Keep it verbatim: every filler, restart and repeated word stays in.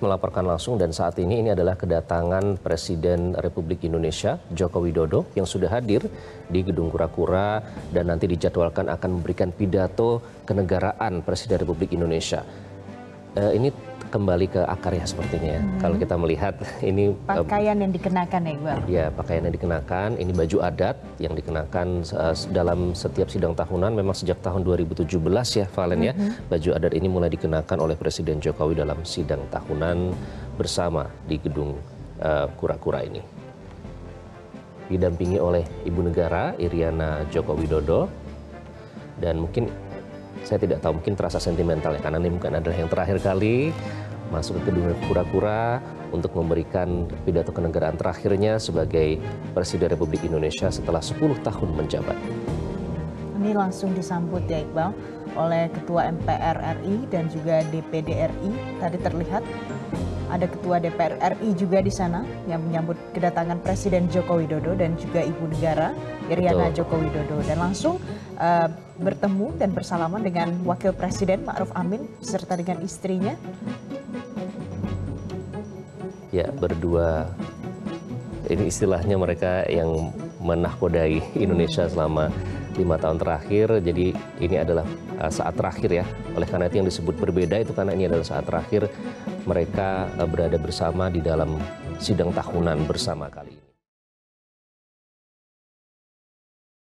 melaporkan langsung dan saat ini ini adalah kedatangan Presiden Republik Indonesia Joko Widodo yang sudah hadir di Gedung Kura-Kura dan nanti dijadwalkan akan memberikan pidato kenegaraan Presiden Republik Indonesia. Uh, ini kembali ke akar ya sepertinya ya. Hmm. Kalau kita melihat ini pakaian uh, yang dikenakan ya Iqbal. Ya, pakaian yang dikenakan, ini baju adat yang dikenakan uh, dalam setiap sidang tahunan memang sejak tahun dua ribu tujuh belas ya Valen ya. Hmm. Baju adat ini mulai dikenakan oleh Presiden Jokowi dalam sidang tahunan bersama di Gedung Kura-Kura uh, ini. Didampingi oleh Ibu Negara Iriana Joko Widodo dan mungkin saya tidak tahu, mungkin terasa sentimental ya, karena ini mungkin adalah yang terakhir kali masuk ke Gedung Kura-Kura untuk memberikan pidato kenegaraan terakhirnya sebagai Presiden Republik Indonesia setelah sepuluh tahun menjabat. Ini langsung disambut ya Iqbal oleh Ketua M P R R I dan juga D P D R I. Tadi terlihat ada Ketua D P R R I juga di sana yang menyambut kedatangan Presiden Joko Widodo dan juga Ibu Negara Iriana Betul. Joko Widodo. Dan langsung uh, bertemu dan bersalaman dengan Wakil Presiden Ma'ruf Amin serta dengan istrinya. Ya, berdua, ini istilahnya mereka yang menahkodai Indonesia selama lima tahun terakhir. Jadi ini adalah uh, saat terakhir ya. Oleh karena itu yang disebut berbeda itu karena ini adalah saat terakhir mereka uh, berada bersama di dalam sidang tahunan bersama kali ini.